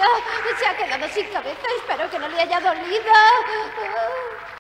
Se ha quedado sin cabeza. Espero que no le haya dolido.